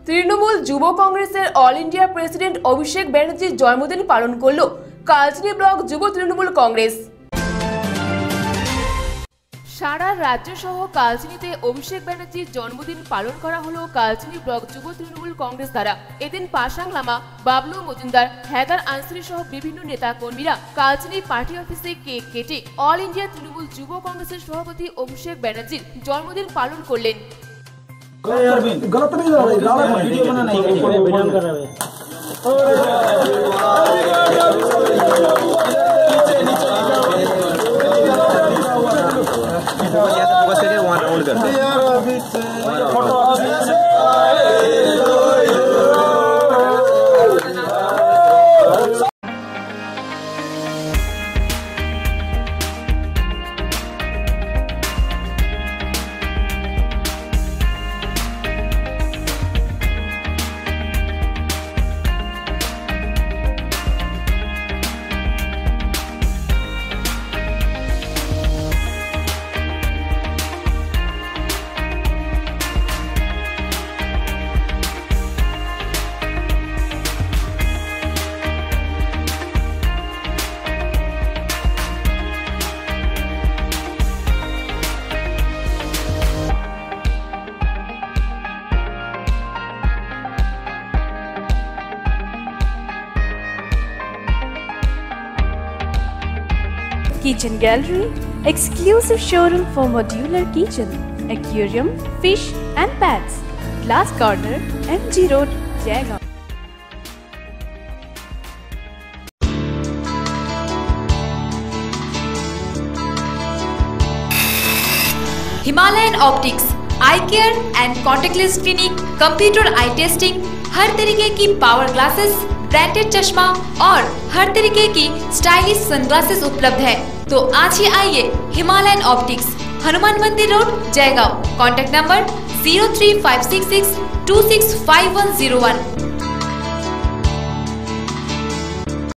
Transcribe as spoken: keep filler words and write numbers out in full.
তৃণমূল যুব কংগ্রেসের all India president অভিষেক ব্যানার্জির জন্মদিন পালন করল কালচিনি ব্লক যুব তৃণমূল কংগ্রেস। সারা রাজ্য সহ কালচিনিতে অভিষেক ব্যানার্জির জন্মদিন পালন করা হলো কালচিনি ব্লক যুব তৃণমূল কংগ্রেস দ্বারা। এদিন পাশাং লামা, বাবলু মজুমদার, হেদার আনসারি সহ বিভিন্ন নেতা কর্মীরা কালচিনি পার্টি অফিসে কেক কেটে অল ইন্ডিয়া তৃণমূল যুব কংগ্রেসের সভাপতি অভিষেক ব্যানার্জির জন্মদিন पालन করলেন। गलत नहीं हो रहा है, वीडियो बनाना है, बयान कर रहा है। फोकस करके वहां राउंड कर photo Kitchen Gallery, exclusive showroom for modular kitchen, aquarium, fish and pets. Glass Corner, M G Road, Jaigaon. Himalayan optics, eye care and contactless clinic, computer eye testing, हर तरीके की पावर ग्लासेस, ब्रांडेड चश्मा और हर तरीके की stylish sunglasses उपलब्ध है। तो आज ही आइए Himalayan optics, Hanuman Mandir road, Jaigaon. Contact number zero three five six six two six five one zero one.